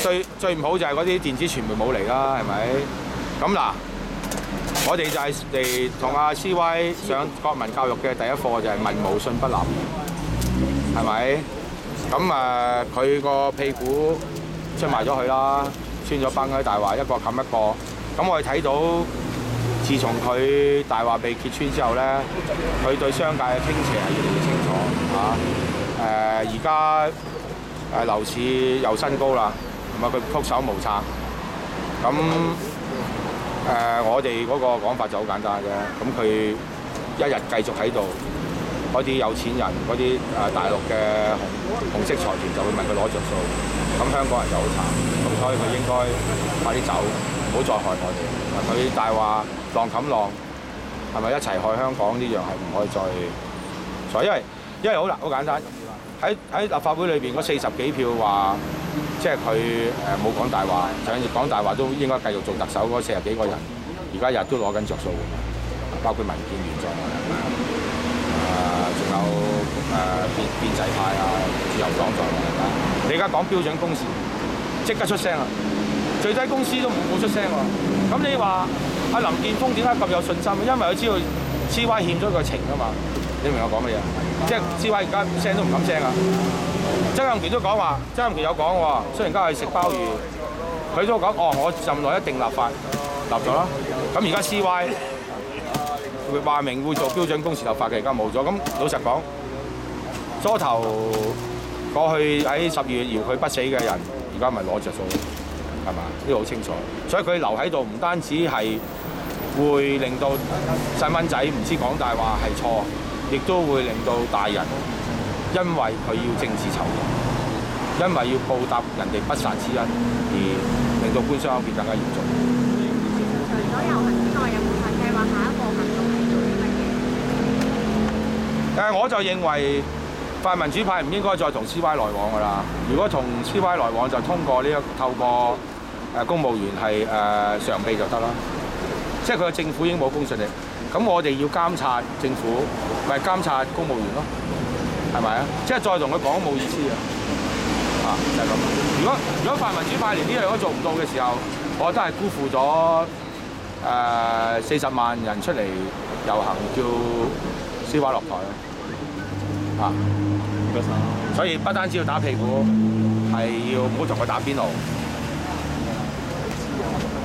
最唔好就係嗰啲電子傳媒冇嚟啦，係咪？咁嗱，我哋就係嚟同阿 CY 上國民教育嘅第一課就係民無信不立，係咪？咁佢個屁股出賣咗佢啦，穿咗崩喺大話，一個冚一個。咁我哋睇到，自從佢大話被揭穿之後咧，佢對商界嘅傾斜係越嚟越清楚嚇。而家樓市又新高啦，咁佢束手無策。咁我哋嗰個講法就好簡單嘅，咁佢一日繼續喺度，嗰啲有錢人、嗰啲大陸嘅紅色財團就會問佢攞着數，咁香港人就好慘，咁所以佢應該快啲走，唔好再害我哋。佢大話浪冚浪，係咪一齊害香港呢樣係唔可以再所以因為好難好簡單，喺立法會裏邊嗰40幾票話，即係佢冇講大話，就算講大話都應該繼續做特首嗰40幾個人，而家日都攞緊着數㗎嘛，包括民建聯在內，仲有建制派啊、自由黨在內啦。你而家講標準工時，即刻出聲啦！最低工資都冇出聲喎。咁你話阿林健鋒點解咁有信心？因為佢知道 CY 欠咗個情啊嘛。你明我講乜嘢？即係 CY 而家聲都唔敢聲啊！曾蔭權都講話，曾蔭權有講喎，雖然而家係食鮑魚，佢都講我任內一定立法，立咗啦。咁而家 CY 會話明會做標準工時立法嘅，而家冇咗。咁老實講，初頭過去喺12月搖佢不死嘅人，而家咪攞着數，係嘛？呢個好清楚。所以佢留喺度唔單止係會令到細蚊仔唔知講大話係錯，亦都會令到大人因為佢要政治酬勞，因為要報答人哋不殺之恩，而令到官商勾結更加嚴重。除咗遊行之外，有冇計劃下一步行動係做啲乜嘢？我就認為泛民主派唔應該再同 CY 來往㗎啦。如果同 CY 來往，就通過透過公務員係常秘就得啦。即係佢嘅政府已經冇公信力，咁我哋要監察政府，咪監察公務員咯，係咪啊？即係再同佢講冇意思啊！就係咁。如果泛民主派連呢樣都做唔到嘅時候，我覺得係辜負咗40萬人出嚟遊行叫 CY 落台咯。所以不單止要打屁股，係要唔好同佢打邊爐。